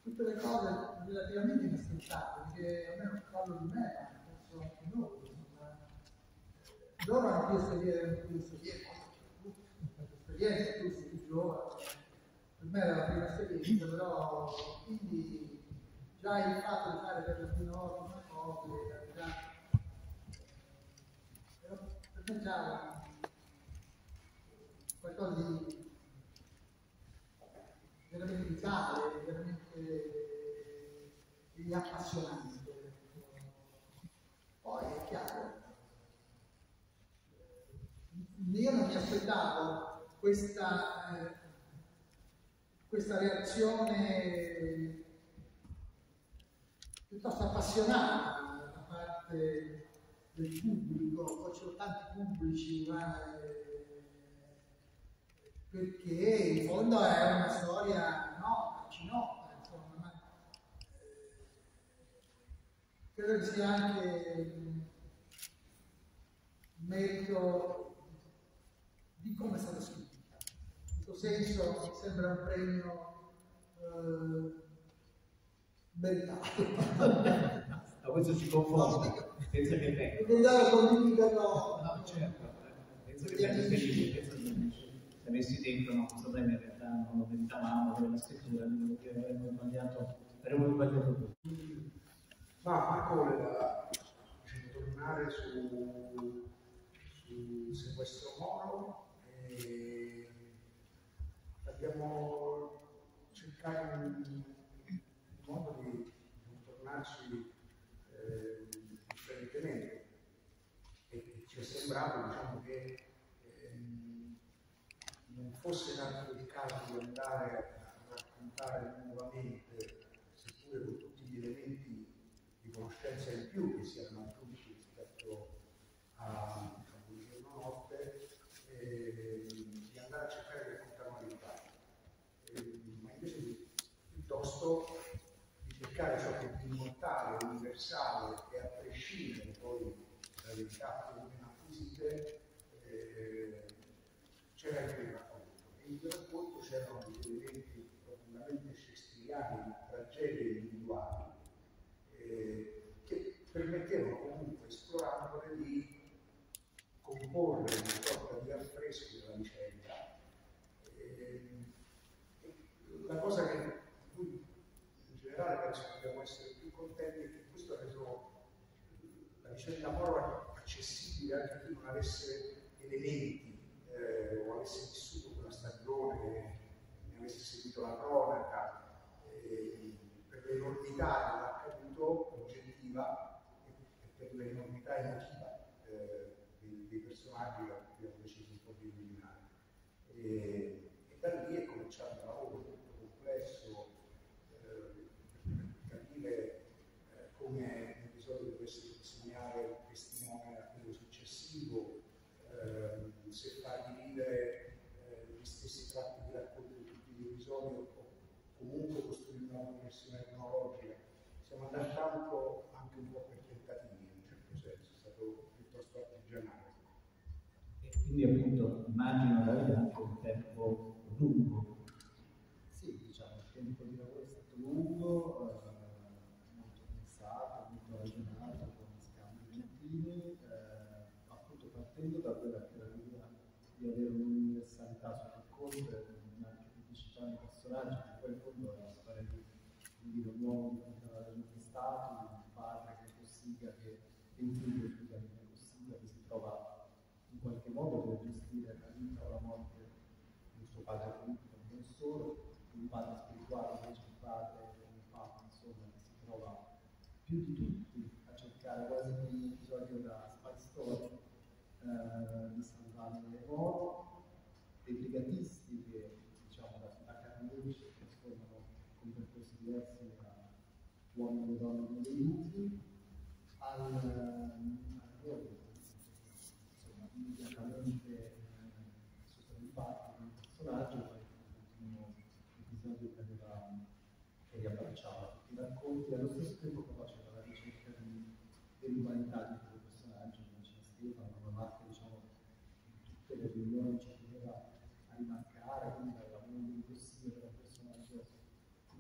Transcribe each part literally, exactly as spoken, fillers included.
tutte le cose relativamente inaspettate, perché a me non parlo di me, ma penso anche noi. Insomma. Loro hanno più esperienza, più esperienza, esperienza, tu sei più giovane, per me era la prima esperienza, però quindi già il fatto di fare per le norme una cosa, già, però per me già qualcosa di veramente vitale, veramente di appassionante. Poi è chiaro, io non mi aspettavo questa, eh, questa reazione piuttosto appassionata da parte del pubblico, poi c'erano tanti pubblici, ma, eh, perché in fondo è una storia nota, ci nota, insomma, ma eh, credo che sia anche un merito di come è stata scritta. In questo senso mi sembra un premio eh, meritato. A questo ci confonde, penso che venga. Non devo condividerlo. No, certo, penso che venga felice, penso che se avessi dentro no, questo premio in realtà non lo meritavamo per la scrittura, quindi che avremmo sbagliato, avremmo sbagliato tutto. Ma Marco voleva tornare su, sul sequestro Moro e abbiamo cercato un, un modo di tornarci eh, differentemente e ci è sembrato, diciamo, che ehm, non fosse tanto il caso di andare a raccontare nuovamente, seppure con tutti gli elementi di conoscenza in più che si erano aggiunti rispetto a, diciamo, il giorno notte, eh, di andare a cercare di raccontare una verità, eh, ma invece di, piuttosto di cercare ciò che è più immortale, universale e a prescindere poi dalle verità più o meno acquisite, eh, c'era anche il racconto. E in quel racconto c'erano degli elementi profondamente shakespeariani, di tragedie individuali, eh, che permettevano comunque, esplorandole, di comporre una sorta di affresco della vicenda. Eh, la cosa che, di cui in generale penso che dobbiamo essere più contenti è che questo ha reso la vicenda Moro accessibile anche a chi non avesse elementi eh, o avesse vissuto quella stagione, ne avesse seguito la cronaca, eh, per l'enormità dell'accaduto oggettiva e, e per l'enormità emotiva eh, dei, dei personaggi che abbiamo deciso un po' di illuminare. E, e da lì è cominciato un lavoro molto complesso eh, per capire eh, come un episodio dovesse consegnare testimone a quello successivo, eh, se fargli vivere eh, gli stessi tratti di racconto di tutti gli episodi o comunque costruire una connessione cronologica. Siamo andati tanto anche un po' per tentativi, in un certo senso, è stato piuttosto artigianale. E quindi appunto immagino che avete anche un tempo lungo. Sì, diciamo, il tempo di lavoro è stato lungo, eh, molto pensato, molto ragionato, con scambi continui, eh, appunto partendo da quella che era l'idea di avere un'universalità sul racconto e una criticità nei personaggi, che poi in fondo è una storia di un vino nuovo di cui era stato, un padre che è Cossiga, che è un figlio, scusami, che è Cossiga, che si trova in qualche modo per gestire la vita o la morte del suo padre politico, non solo, un padre spirituale, invece un padre, un papa, insomma, che si trova più di tutti a cercare quasi come un episodio da Spy Story eh, di salvare Moro, dei brigatisti che, diciamo, da, da carnefici si trasformano con percorsi diversi da uomini e donne come dei lupi, al, al ruolo, insomma, immediatamente eh, sono infatti un personaggio, poi l'ultimo episodio che aveva che riabbracciava tutti i racconti, allo stesso tempo però c'era la ricerca di, dell'umanità di quei personaggi, come diceva Stefano, una parte, diciamo, tutte le riunioni ci teneva a rimarcare, quindi avevamo un consiglio per un personaggio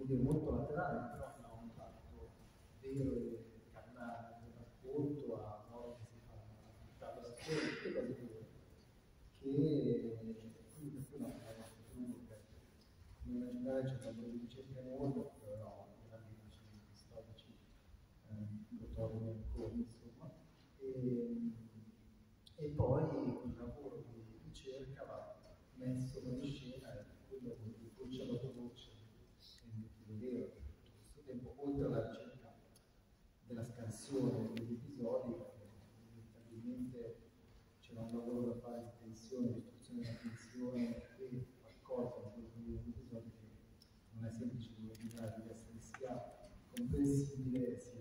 come dire, molto laterale, però ha un impatto vero e carnale del rapporto a modo che si fa a la scuola, tutte cose vere, che quindi per cui no, è molto lungo, perché come immaginare c'è un lavoro di ricerca enorme, però analitici, storici, notori ancora, insomma, e, e poi quel lavoro di ricerca va messo in scena, quello di voce dopo voce, è vero, tutto questo tempo, oltre alla ricerca della scansione degli episodi, inevitabilmente c'era un lavoro da fare di tensione, di istruzione della tensione e qualcosa in quegli episodi che non è semplice immaginare di essere sia comprensibile sia